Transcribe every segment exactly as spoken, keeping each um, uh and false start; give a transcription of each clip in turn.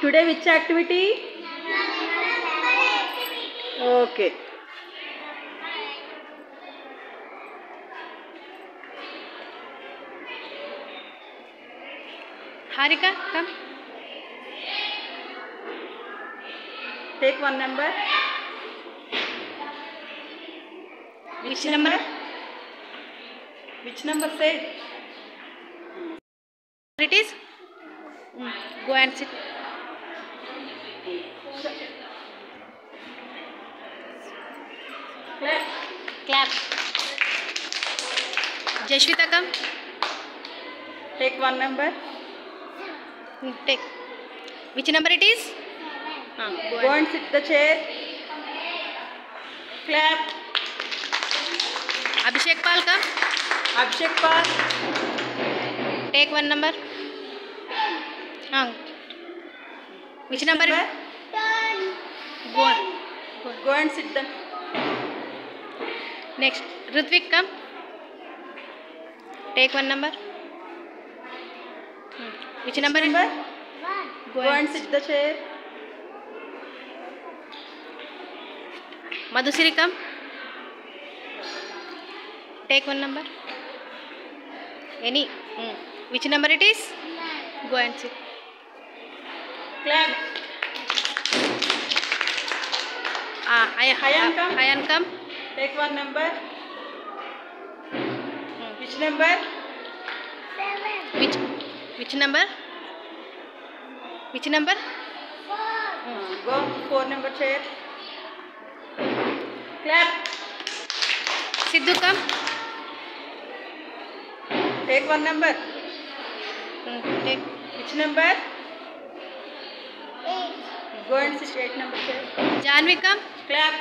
Today which activity? Okay. Harika, come. Take one number. Which, Which number? number? Which number say? It is? Mm. Go and sit. Clap. Clap. Jashwita, come. Take one number. Mm, take. Which number it is? Uh, go, go and sit the chair. Clap. Abhishek Pal, come. Abhishek Pal. Take one number. Uh, which, which number? number? Go on. Go, go and sit them. Next, Rutvik, come. Take one number. Hmm. Which number? Which number? Go, Go and sit the chair. Madhusiri, come. Take one number. Any. Hmm. Which number it is? Go and sit. Clap. Ah, I, Hayan, come. Hayan, come. Take one number. Hmm. Which number? Seven. Which which number? Which number? Four. Hmm. Go four number chair. Clap. Sidhu, come. Take one number. Hmm. Take. Which number? Eight. Go and sit eight number chair. Janvi, come. Clap.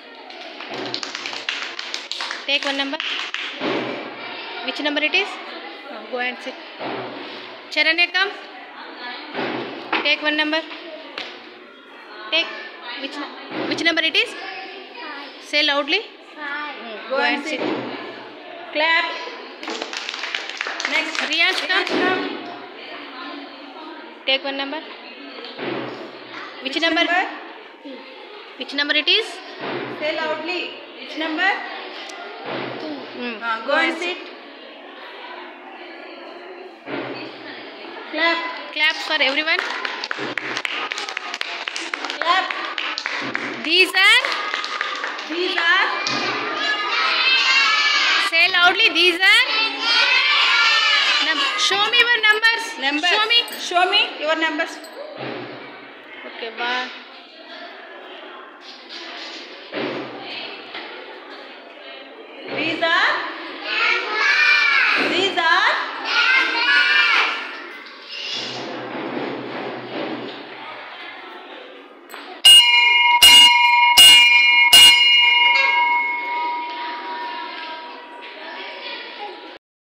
Take one number. Which number it is? Oh, go and sit. Charanya, come. Take one number. Take. Which which number it is? Five. Say loudly. Five. Mm, go, go and, and sit. sit. Clap. Next. Riyash, come. come. Take one number. Which, which number? number? Which number it is? Say loudly. Which number? Two. Mm. Uh, go, go and sit. Clap. Claps for everyone. Clap. These are? These are? Say loudly. These are? Num show me your numbers. Numbers. Show me. Show me your numbers. Okay, bye.